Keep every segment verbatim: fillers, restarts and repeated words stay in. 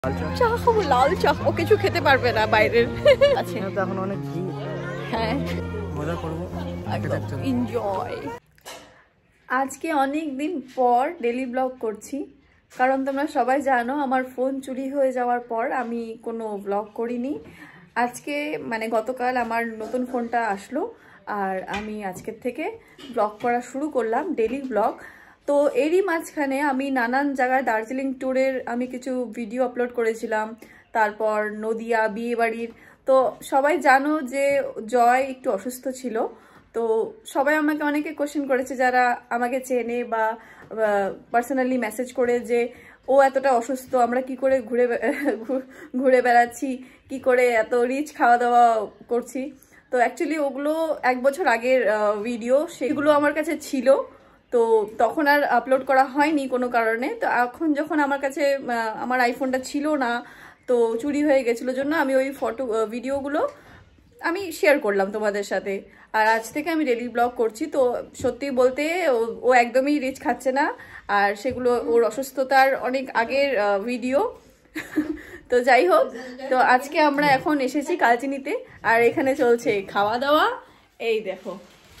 চা খাবো, লাল চা। ও কিছু খেতে পারবে না বাইরের আছে, এখন অনেক ভিড়। হ্যাঁ মজা করবো, এনজয়। আজকে অনেক দিন পর ডেলি ব্লগ করছি, কারণ তোমরা সবাই জানো আমার ফোন চুরি হয়ে যাওয়ার পর আমি কোনো ব্লগ করিনি। আজকে মানে গতকাল আমার নতুন ফোনটা আসলো আর আমি আজকের থেকে ব্লগ করা শুরু করলাম, ডেলি ব্লগ। তো এরই মাঝখানে আমি নানান জায়গায় দার্জিলিং ট্যুরের আমি কিছু ভিডিও আপলোড করেছিলাম, তারপর নদিয়া বিয়েবাড়ির। তো সবাই জানো যে জয় একটু অসুস্থ ছিল, তো সবাই আমাকে অনেকে কোশ্চেন করেছে যারা আমাকে চেনে বা পার্সোনালি মেসেজ করে যে ও এতটা অসুস্থ, আমরা কি করে ঘুরে ঘুরে বেড়াচ্ছি, কি করে এত রিচ খাওয়া দাওয়া করছি। তো অ্যাকচুয়ালি ওগুলো এক বছর আগের ভিডিও, সেগুলো আমার কাছে ছিল, তো তখন আর আপলোড করা হয়নি কোনো কারণে। তো এখন যখন আমার কাছে আমার আইফোনটা ছিল না, তো চুরি হয়ে গেছিলো জন্য আমি ওই ফটো ভিডিওগুলো আমি শেয়ার করলাম তোমাদের সাথে। আর আজ থেকে আমি ডেলি ব্লগ করছি। তো সত্যি বলতে ও একদমই রিচ খাচ্ছে না, আর সেগুলো ওর অসুস্থতার অনেক আগের ভিডিও। তো যাই হোক, তো আজকে আমরা এখন এসেছি কালচিনিতে, আর এখানে চলছে খাওয়া দাওয়া। এই দেখো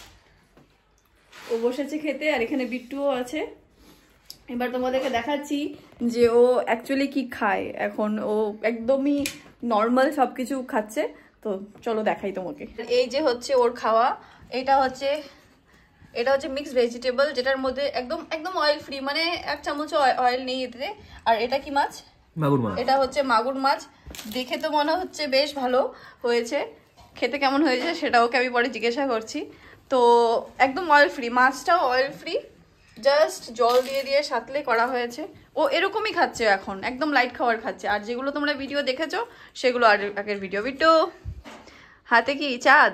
ও বসেছে খেতে, আর এখানে বিট্টুও আছে। এবার তোমাদেরকে দেখাচ্ছি যে ও অ্যাকচুয়ালি কি খায়। এখন ও একদমই নর্মাল সব কিছু খাচ্ছে, তো চলো দেখাই তোমাকে। এই যে হচ্ছে ওর খাওয়া, এটা হচ্ছে এটা হচ্ছে মিক্সড ভেজিটেবল, যেটার মধ্যে একদম একদম অয়েল ফ্রি, মানে এক চামচ অয়েল নেই এতে। আর এটা কি মাছ? মাগুর মাছ। এটা হচ্ছে মাগুর মাছ। দেখে তো মনে হচ্ছে বেশ ভালো হয়েছে, খেতে কেমন হয়েছে সেটা ওকে আমি পরে জিজ্ঞাসা করছি। তো একদম অয়েল ফ্রি, মাছটাও অয়েল ফ্রি, জাস্ট জল দিয়ে দিয়ে সাতলে করা হয়েছে। ও এরকমই খাচ্ছে এখন, একদম লাইট খাবার খাচ্ছে। আর যেগুলো তোমরা ভিডিও দেখেছো সেগুলো আর আগের ভিডিও। বিট্টু হাতে কি চাঁদ?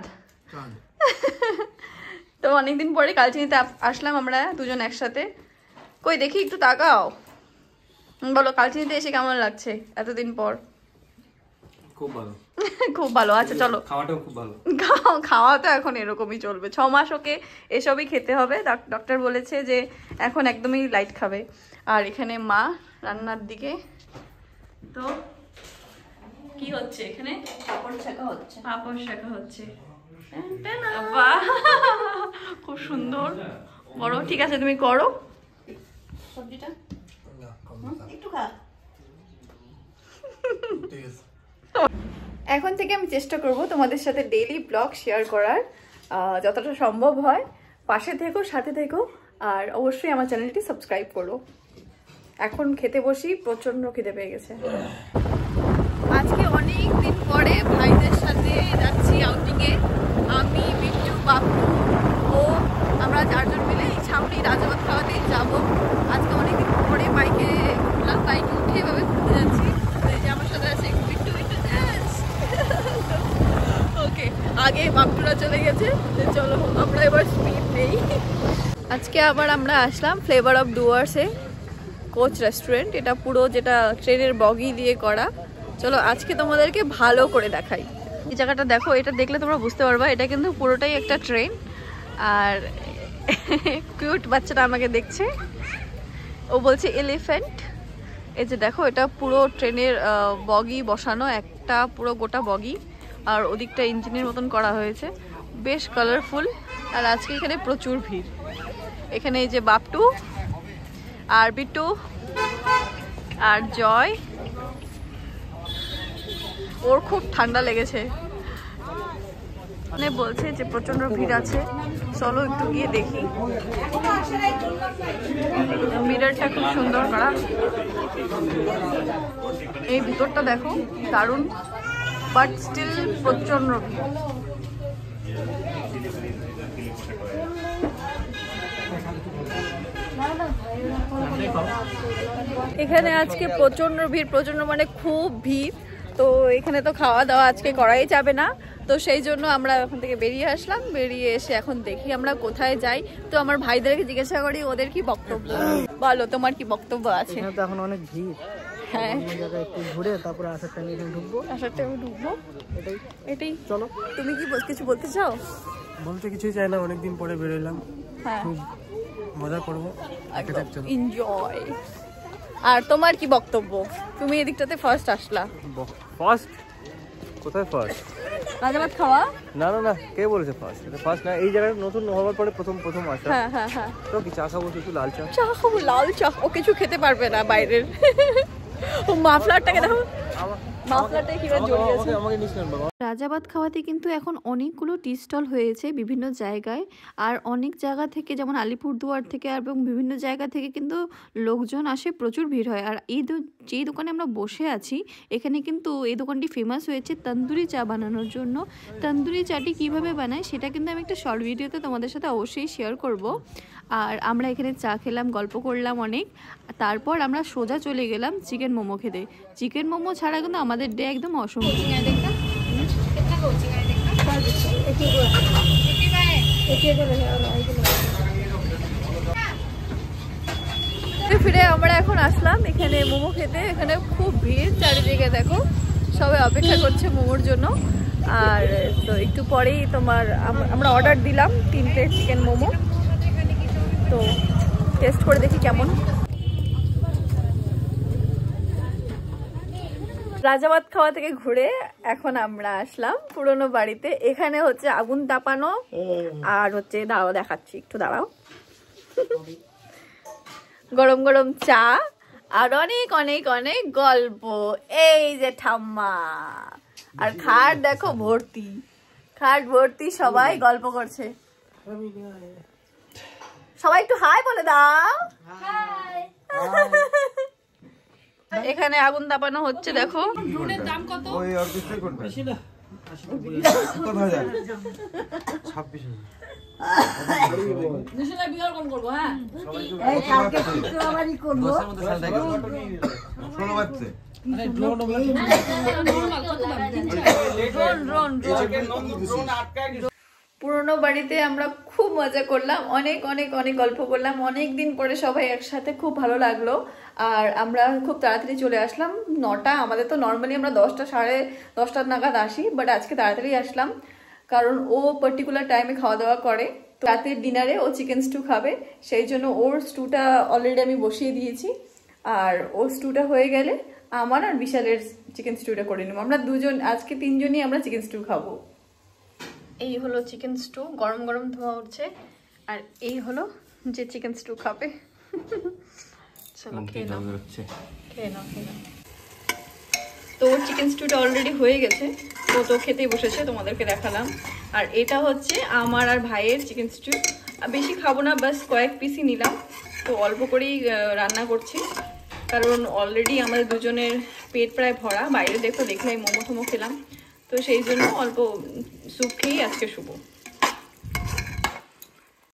তো অনেকদিন পরে কালচিনিতে আসলাম আমরা দুজন একসাথে। কই দেখি একটু তাকাও, বলো কালচিনিতে এসে কেমন লাগছে এতদিন পর? খুব ভালো। খুব ভালো। আচ্ছা চলো, খাওয়াটাও খুব ভালো। খাওয়া তো এখন এরকমই চলবে, ছ মাস ওকে এসবই খেতে হবে। ডক্টর বলেছে যে এখন একদমই লাইট খাবে। আর এখানে মা রান্নার দিকে। তো কি হচ্ছে এখানে? পাপড় শাকা হচ্ছে। পাপড় শাকা হচ্ছে, বাহ খুব সুন্দর। করো, ঠিক আছে তুমি করো সবজিটা একটু খা। এখন থেকে আমি চেষ্টা করব তোমাদের সাথে ডেইলি ব্লগ শেয়ার করার, যতটা সম্ভব হয়। পাশে থেকো, সাথে থেকো, আর অবশ্যই আমার চ্যানেলটি সাবস্ক্রাইব করো। এখন খেতে বসি, প্রচন্ড খিদে পেয়ে গেছে। আজকে অনেক দিন পরে ভাইদের সাথে যাচ্ছি আউটিংয়ে। আমি, বিট্টু, বাপু ও আমরা চারজন মিলে এই ছাউনি রাজাবাদ খাওয়াতেই যাবো। আজকে অনেকদিন পরে বাইকে উঠলাম, বাইকে উঠে এভাবে ঘুরতে যাচ্ছি। এই যে আমার সাথে আছে বিট্টু, বিট্টু ওকে। আগে বাপুরা চলে গেছে, চলো আমরা এবার স্পিড নেই। আজকে আবার আমরা আসলাম ফ্লেভার অফ ডুয়ার্সে, কোচ রেস্টুরেন্ট। এটা পুরো যেটা ট্রেনের বগি দিয়ে করা। চলো আজকে তোমাদেরকে ভালো করে দেখাই। এই জায়গাটা দেখো, এটা দেখলে তোমরা বুঝতে পারবা এটা কিন্তু পুরোটাই একটা ট্রেন। আর কিউট বাচ্চাটা আমাকে দেখছে, ও বলছে এলিফ্যান্ট। এই যে দেখো, এটা পুরো ট্রেনের বগি বসানো, একটা পুরো গোটা বগি, আর ওদিকটা ইঞ্জিনের মতন করা হয়েছে, বেশ কালারফুল। আর আজকে এখানে প্রচুর ভিড়। এখানে এই যে বাপটু আর বিট্টু আর জয়, ওর খুব ঠান্ডা লেগেছে, মানে বলছে যে প্রচন্ড ভিড় আছে। চলো একটু গিয়ে দেখি। মিররটা খুব সুন্দর করা, এই ভিতরটা দেখো দারুণ, বাট স্টিল প্রচন্ড ভিড়। এখানে আজকে প্রচন্ড ভিড়, প্রচন্ড মানে খুব ভিড়। তো এখানে তো খাওয়া দাওয়া আজকে করাই যাবে না, তো সেই জন্য আমরা ওখান থেকে বেরিয়ে আসলাম। বেরিয়ে এসে এখন দেখি আমরা কোথায় যাই। তো আমার ভাইদেরকে জিজ্ঞাসা করি ওদের কি বক্তব্য। বলো তোমার কি বক্তব্য আছে? তো এখন অনেক ভিড়, হ্যাঁ একটু ঘুরে তারপরে আসার টাইমে ঢুকবো। আসার টাইমে ঢুকবো, এটাই এটাই। চলো, তুমি কি কিছু বলতে চাও? বলতে কিছুই চাই না, অনেকদিন পরে বেরোলাম, হ্যাঁ খুব মজা করবো, এনজয়। আর তোমার কি বক্তব্য? তুমি এদিকটাতে ফার্স্ট আসলা। ফার্স্ট কোথায় ফার্স্ট? রাজাবাদ খাওয়া? না না না, কে বলেছে ফার্স্ট? এটা ফার্স্ট না, এই জায়গাটা নতুন হওয়ার পরে প্রথম প্রথম আসা। হ্যাঁ হ্যাঁ হ্যাঁ। তো কি চা খাবো? একটু লাল চা। চা খাবো? লাল চা? ও কিছু খেতে পারবে না বাইরের। ও মাফলারটাকে দেখো, মাফলারটা কিভাবে জড়িয়ে আছে। আমাকে নিস না বাবা। রাজাবাদ খাওয়াতে কিন্তু এখন অনেকগুলো টি স্টল হয়েছে বিভিন্ন জায়গায়, আর অনেক জায়গা থেকে যেমন আলিপুরদুয়ার থেকে এবং বিভিন্ন জায়গা থেকে কিন্তু লোকজন আসে, প্রচুর ভিড় হয়। আর এই যেই দোকানে আমরা বসে আছি এখানে কিন্তু এই দোকানটি ফেমাস হয়েছে তন্দুরি চা বানানোর জন্য। তন্দুরি চাটি কিভাবে বানায় সেটা কিন্তু আমি একটা শর্ট ভিডিওতে তোমাদের সাথে অবশ্যই শেয়ার করব। আর আমরা এখানে চা খেলাম, গল্প করলাম অনেক, তারপর আমরা সোজা চলে গেলাম চিকেন মোমো খেতে। চিকেন মোমো ছাড়া কিন্তু আমাদের ডে একদম অসম্ভব। ফিরে আমরা এখন আসলাম এখানে মোমো খেতে। এখানে খুব ভিড় চারিদিকে, দেখো সবাই অপেক্ষা করছে মোমোর জন্য। আর তো একটু পরেই তোমার আমরা অর্ডার দিলাম তিন প্লেট চিকেন মোমো, তো টেস্ট করে দেখি কেমন। রাজাবাদ খাওয়া থেকে ঘুরে এখন আমরা আসলাম পুরনো বাড়িতে। এখানে হচ্ছে আগুন তাপানো আর হচ্ছে, দাঁড়াও দেখাচ্ছি, একটু দাঁড়াও, গরম গরম চা আর অনেক অনেক অনেক গল্প। এই যে ঠাম্মা, আর খাট দেখো ভর্তি, খাট ভর্তি, সবাই গল্প করছে। সবাই একটু হাই বলে দাও। এখানে আগুন তাপানো হচ্ছে, দেখো। ড্রোনের দাম কত? ওই অর্ধেকটাই করবে, বেশি না, কত হাজার? ছাব্বিশ হাজার। নিশালা বিয়ার কোন করব? হ্যাঁ এই কালকে শুক্রবারই করব। দশ এর মধ্যে সাল দেখো ষোলো বাজছে। আরে ড্রোন নরমাল কত দাম? ড্রোন ড্রোন ড্রোন আটকায় গেছে। পুরনো বাড়িতে আমরা খুব মজা করলাম, অনেক অনেক অনেক গল্প করলাম, অনেক দিন পরে সবাই একসাথে, খুব ভালো লাগলো। আর আমরা খুব তাড়াতাড়ি চলে আসলাম, নটা, আমাদের তো নর্মালি আমরা দশটা সাড়ে দশটার নাগাদ আসি, বাট আজকে তাড়াতাড়ি আসলাম কারণ ও পার্টিকুলার টাইমে খাওয়া দাওয়া করে। তো রাতের ডিনারে ও চিকেন স্টু খাবে, সেই জন্য ওর স্টুটা অলরেডি আমি বসিয়ে দিয়েছি। আর ওর স্টুটা হয়ে গেলে আমার আর বিশালের চিকেন স্টুটা করে নেবো। আমরা দুজন, আজকে তিনজনই আমরা চিকেন স্টু খাবো। এই হলো চিকেন স্টু, গরম গরম ধোয়া উঠছে। আর এই হলো যে চিকেন স্টু খাবে। চলো খেয়ে নাও, খেয়ে নাও, খেয়ে নাও। তো চিকেন স্টুটা অলরেডি হয়ে গেছে, তো তো খেতেই বসেছে, তোমাদেরকে দেখালাম। আর এটা হচ্ছে আমার আর ভাইয়ের চিকেন স্টু। বেশি খাবো না, বাস কয়েক পিসই নিলাম, তো অল্প করেই রান্না করছি কারণ অলরেডি আমাদের দুজনের পেট প্রায় ভরা। বাইরে দেখো, দেখলে মোমো টোমো খেলাম, তো সেই জন্য অল্প স্যুপ খেয়েই আজকে শুভ।